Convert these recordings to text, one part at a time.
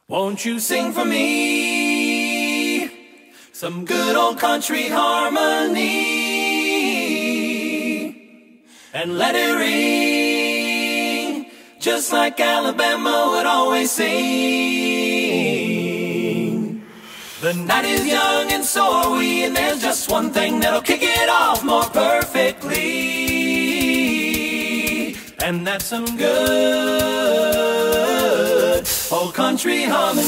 Won't you sing for me some good old country harmony and let it ring just like Alabama would always sing. The night is young and so are we, and there's just one thing that'll kick it off more perfectly, and that's some good old country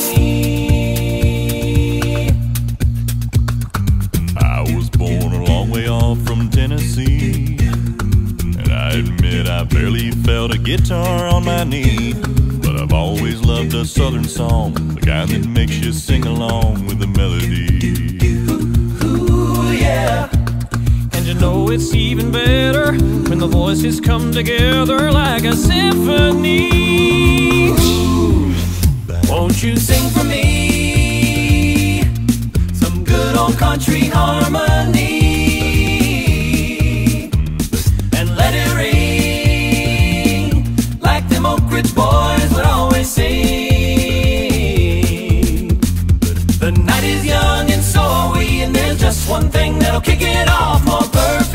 harmony. I was born a long way off from Tennessee, and I admit I barely felt a guitar on my knee. But I've always loved a southern song, the kind that makes you sing along with the melody. Ooh, yeah. And you know it's even better when the voices come together like a symphony. Won't you sing for me some good old country harmony and let it ring like them Oak Ridge boys would always sing. The night is young and so are we, and there's just one thing that'll kick it off more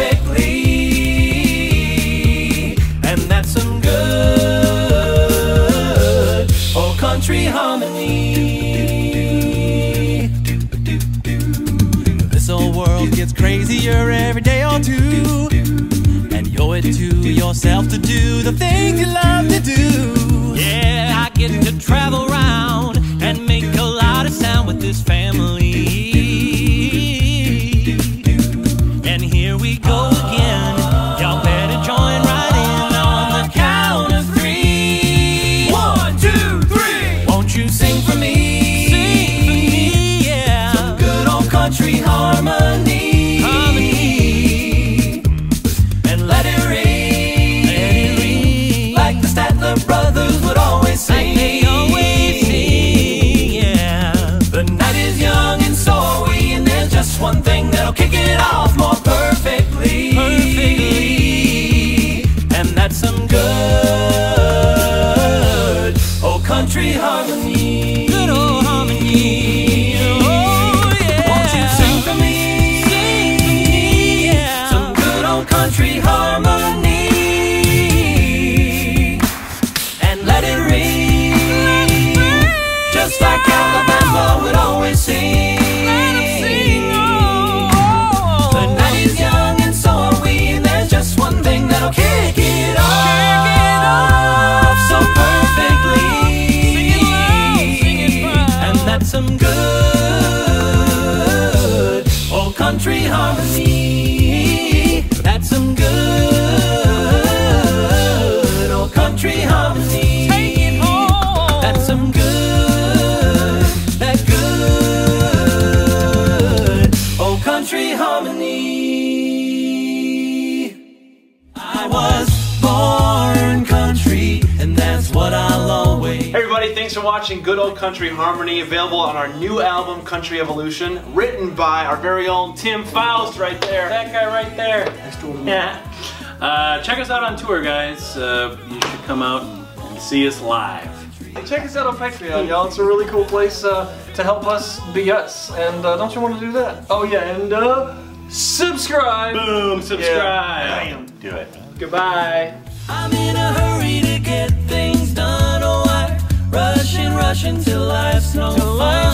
perfectly, and that's some good old country harmony. This old world gets crazier every day or two, and you owe it to yourself to do the things you love to do. Yeah, I get to travel around and make a lot of sound with this family. And here we go again. Y'all better join right in on the count of 3. 1, 2, 3. Won't you sing for me? Sing for me, yeah. Some good old country harmony. And let it ring, Let it ring like the Statler brothers would always sing. like they always sing, yeah. The night is young and so are we, and there's just one thing that'll kick it off more perfectly. Perfectly. And that's some good old country harmony. Good old harmony. Oh, yeah. Won't you sing for me? Sing for me, yeah. Some good old country harmony and let it ring just like Alabama would always sing. Let 'em sing, oh. The night is young and so are we, and there's just one thing that'll kick it off so perfectly. Sing it loud, sing it proud. And that's some good old country harmony. That's some good old country harmony. Take it home. That's some good, that good old country harmony. I was born country, and that's what I'll always. Hey everybody, thanks for watching Good Old Country Harmony, available on our new album, Country Evolution, written by our very own Tim Faust right there. That guy right there. Yeah. Check us out on tour, guys. You should come out and see us live. Hey, check us out on Patreon, y'all. It's a really cool place to help us be us. And don't you want to do that? Oh yeah, and subscribe. Boom, subscribe. Yeah. Bam. Do it. Goodbye. I'm in a hurry to get things done. Oh, I rush and rush until life's no fun.